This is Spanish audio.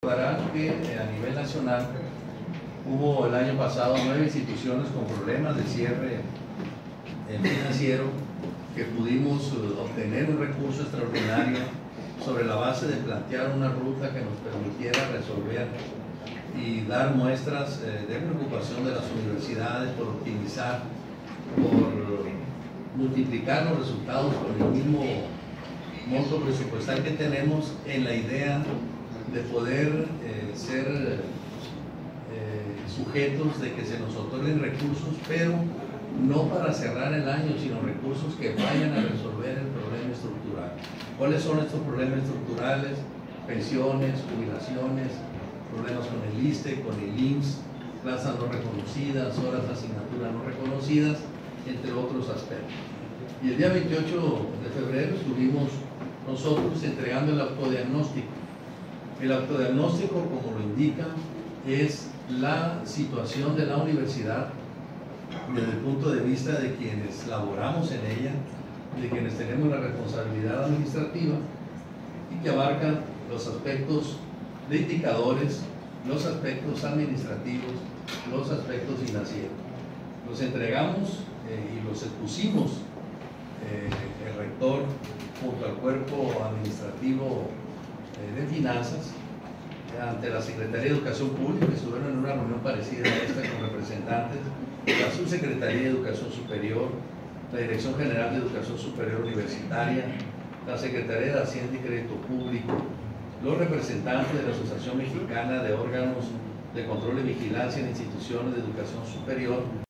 Recordarán que a nivel nacional hubo el año pasado 9 instituciones con problemas de cierre financiero que pudimos obtener un recurso extraordinario sobre la base de plantear una ruta que nos permitiera resolver y dar muestras de preocupación de las universidades por optimizar, por multiplicar los resultados con el mismo monto presupuestal que tenemos, en la idea de poder ser sujetos de que se nos otorguen recursos, pero no para cerrar el año, sino recursos que vayan a resolver el problema estructural. ¿Cuáles son estos problemas estructurales? Pensiones, jubilaciones, problemas con el ISSSTE, con el IMSS, plazas no reconocidas, horas de asignatura no reconocidas, entre otros aspectos. Y el día 28 de febrero estuvimos nosotros entregando el autodiagnóstico. El autodiagnóstico, como lo indica, es la situación de la universidad desde el punto de vista de quienes laboramos en ella, de quienes tenemos la responsabilidad administrativa y que abarca los aspectos de indicadores, los aspectos administrativos, los aspectos financieros. Los entregamos y los expusimos el rector junto al cuerpo administrativo de finanzas ante la Secretaría de Educación Pública, que estuvieron en una reunión parecida a esta con representantes de la Subsecretaría de Educación Superior, la Dirección General de Educación Superior Universitaria, la Secretaría de Hacienda y Crédito Público, los representantes de la Asociación Mexicana de Órganos de Control y Vigilancia en Instituciones de Educación Superior,